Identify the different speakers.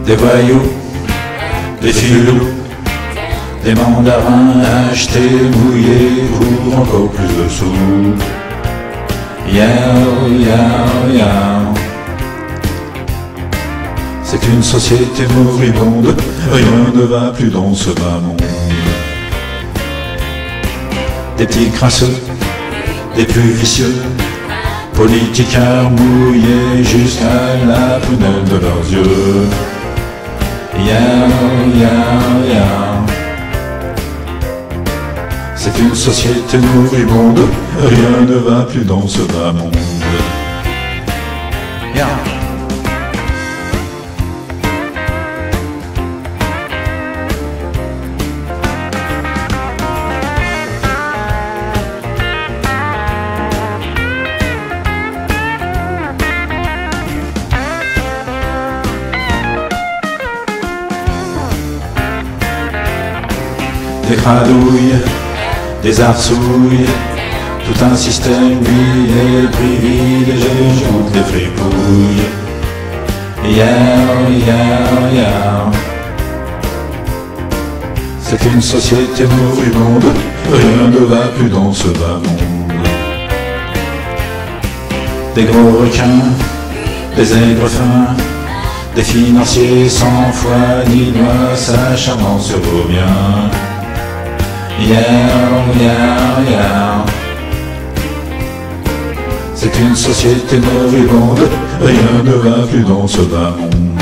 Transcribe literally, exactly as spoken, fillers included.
Speaker 1: Des voyous, des filous, des mandarins achetés, mouillés pour encore plus de sous. Yao, yao, yao. C'est une société moribonde, rien ne va plus dans ce bas monde. Des petits crasseux, des plus vicieux, politiciens mouillés jusqu'à la prunelle de leurs yeux. Yao, yao, yao. C'est une société moribonde, rien ne va plus dans ce bas monde. Yao. Des cradouilles, des arsouilles, tout un système huilé, privilégié, joue des fripouilles. Yao, yao, yao. C'est une société moribonde, rien ne va plus dans ce bas monde. Des gros requins, des aigres fins, des financiers sans foi ni loi, s'acharnant sur vos biens. Yao, yao, yao. C'est une société moribonde, rien ne va plus dans ce bas monde.